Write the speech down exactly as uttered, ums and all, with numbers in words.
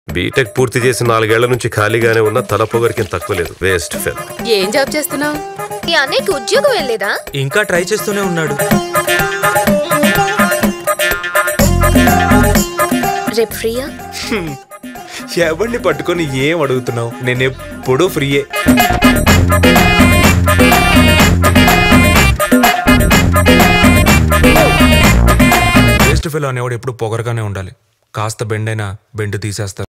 BTech పూర్తి చేసి నాలుగేళ్ల నుంచి ఖాళీగానే ఉన్న తల పొగరికి తక్కువ లేదు. Waste fellow. ఏం జాబ్ చేస్తున్నావు? ఈ అన్నయ్యకి ఉద్యోగం వెళ్ళలేదా? ఇంకా ట్రై చేస్తూనే ఉన్నాడు. రేపు ఫ్రీయా? ఎవరిని పట్టుకొని ఏం అడుగుతున్నావు? నేను ఎప్పుడూ ఫ్రీయే. వేస్ట్ ఫెల్ అనేవాడు ఎప్పుడు పొగరగానే ఉండాలి. కాస్త బెండ్ అయినా బెండ్ తీసేస్తారు.